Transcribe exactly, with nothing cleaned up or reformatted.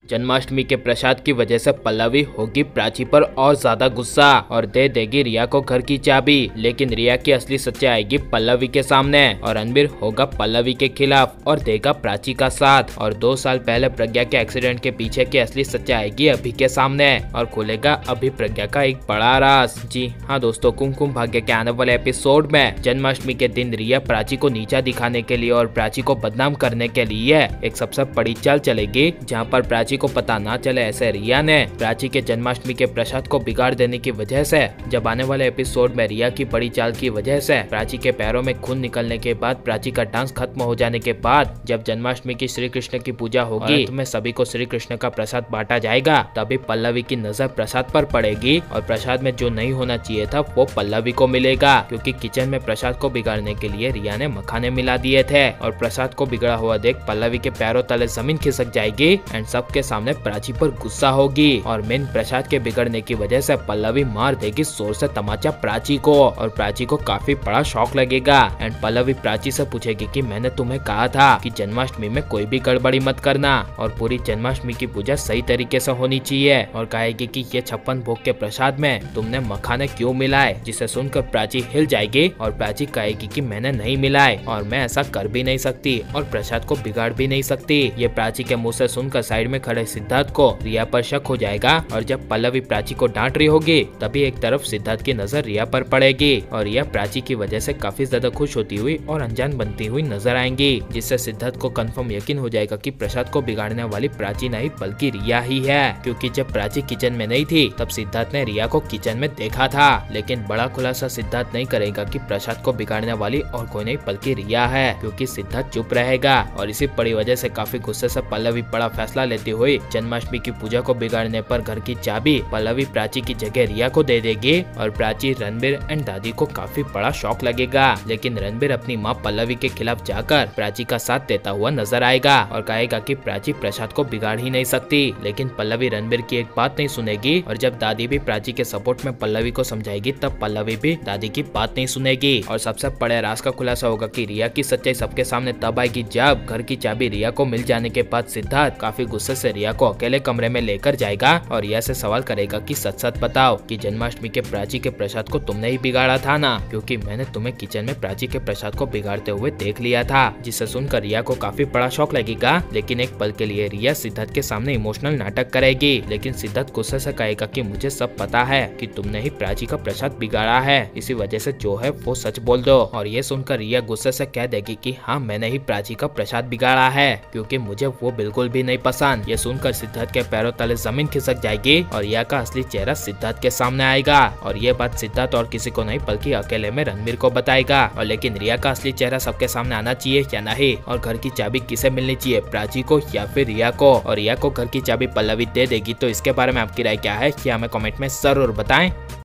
जन्माष्टमी के प्रसाद की वजह से पल्लवी होगी प्राची पर और ज्यादा गुस्सा और दे देगी रिया को घर की चाबी। लेकिन रिया की असली सच्चाई आएगी पल्लवी के सामने और रणबीर होगा पल्लवी के खिलाफ और देगा प्राची का साथ। और दो साल पहले प्रज्ञा के एक्सीडेंट के पीछे की असली सच्चाई आएगी अभी के सामने और खुलेगा अभी प्रज्ञा का एक बड़ा राज। जी हाँ दोस्तों, कुमकुम भाग्य के आने वाले एपिसोड में जन्माष्टमी के दिन रिया प्राची को नीचा दिखाने के लिए और प्राची को बदनाम करने के लिए एक सबसे बड़ी चाल चलेगी, जहाँ पर प्राची को पता ना चले ऐसे रिया ने प्राची के जन्माष्टमी के प्रसाद को बिगाड़ देने की वजह से जब आने वाले एपिसोड में रिया की बड़ी चाल की वजह से प्राची के पैरों में खून निकलने के बाद, प्राची का डांस खत्म हो जाने के बाद, जब जन्माष्टमी की श्री कृष्ण की पूजा होगी तो में सभी को श्री कृष्ण का प्रसाद बांटा जाएगा, तभी पल्लवी की नजर प्रसाद पर पड़ेगी और प्रसाद में जो नहीं होना चाहिए था वो पल्लवी को मिलेगा, क्योंकि किचन में प्रसाद को बिगाड़ने के लिए रिया ने मखाने मिला दिए थे। और प्रसाद को बिगड़ा हुआ देख पल्लवी के पैरों तले जमीन खिसक जाएगी एंड सबके सामने प्राची पर गुस्सा होगी और मेन प्रसाद के बिगड़ने की वजह से पल्लवी मार देगी जोर से तमाचा प्राची को और प्राची को काफी बड़ा शॉक लगेगा एंड पल्लवी प्राची से पूछेगी कि मैंने तुम्हें कहा था कि जन्माष्टमी में कोई भी गड़बड़ी मत करना और पूरी जन्माष्टमी की पूजा सही तरीके से होनी चाहिए। और कहेगी कि ये छप्पन भोग के प्रसाद में तुमने मखाने क्यों मिलाए, जिसे सुनकर प्राची हिल जाएगी और प्राची कहेगी कि मैंने नहीं मिलाए और मैं ऐसा कर भी नहीं सकती और प्रसाद को बिगाड़ भी नहीं सकती। ये प्राची के मुँह से सुनकर साइड में खड़े सिद्धार्थ को रिया पर शक हो जाएगा और जब पल्लवी प्राची को डांट रही होगी तभी एक तरफ सिद्धार्थ की नजर रिया पर पड़ेगी और रिया प्राची की वजह से काफी ज्यादा खुश होती हुई और अनजान बनती हुई नजर आएंगी, जिससे सिद्धार्थ को कंफर्म यकीन हो जाएगा कि प्रसाद को बिगाड़ने वाली प्राची नहीं बल्कि रिया ही है, क्योंकि जब प्राची किचन में नहीं थी तब सिद्धार्थ ने रिया को किचन में देखा था। लेकिन बड़ा खुलासा सिद्धार्थ नहीं करेगा कि प्रसाद को बिगाड़ने वाली और कोई नहीं बल्कि रिया है, क्योंकि सिद्धार्थ चुप रहेगा। और इसी बड़ी वजह से काफी गुस्से से पल्लवी बड़ा फैसला लेती हुई जन्माष्टमी की पूजा को बिगाड़ने पर घर की चाबी पल्लवी प्राची की जगह रिया को दे देगी और प्राची, रणबीर एंड दादी को काफी बड़ा शॉक लगेगा। लेकिन रणबीर अपनी माँ पल्लवी के खिलाफ जाकर प्राची का साथ देता हुआ नजर आएगा और कहेगा कि प्राची प्रसाद को बिगाड़ ही नहीं सकती। लेकिन पल्लवी रणबीर की एक बात नहीं सुनेगी और जब दादी भी प्राची के सपोर्ट में पल्लवी को समझाएगी तब पल्लवी भी दादी की बात नहीं सुनेगी। और सबसे बड़े राज का खुलासा होगा कि रिया की सच्चाई सबके सामने तब आएगी जब घर की चाबी रिया को मिल जाने के बाद सिद्धार्थ काफी गुस्से से रिया को अकेले कमरे में लेकर जाएगा और रिया से सवाल करेगा कि सच सच बताओ कि जन्माष्टमी के प्राची के प्रसाद को तुमने ही बिगाड़ा था ना, क्योंकि मैंने तुम्हें किचन में प्राची के प्रसाद को बिगाड़ते हुए देख लिया था। जिसे सुनकर रिया को काफी बड़ा शौक लगेगा। लेकिन एक पल के लिए रिया सिद्धार्थ के सामने इमोशनल नाटक करेगी, लेकिन सिद्धार्थ गुस्से से कहेगा कि मुझे सब पता है कि तुमने ही प्राची का प्रसाद बिगाड़ा है, इसी वजह से जो है वो सच बोल दो। और ये सुनकर रिया गुस्से से कह देगी कि हाँ मैंने ही प्राची का प्रसाद बिगाड़ा है, क्योंकि मुझे वो बिल्कुल भी नहीं पसंद। ये सुनकर सिद्धार्थ के पैरों तले जमीन खिसक जाएगी और रिया का असली चेहरा सिद्धार्थ के सामने आएगा और ये बात सिद्धार्थ और किसी को नहीं बल्कि अकेले में रणबीर को बताएगा। और लेकिन रिया का असली चेहरा सबके सामने आना चाहिए या नहीं, और घर की चाबी किसे मिलनी चाहिए, प्राची को या फिर रिया को, और रिया को घर की चाबी पल्लवी दे देगी तो इसके बारे में आपकी राय क्या है, क्या हमें कमेंट में जरूर बताएं।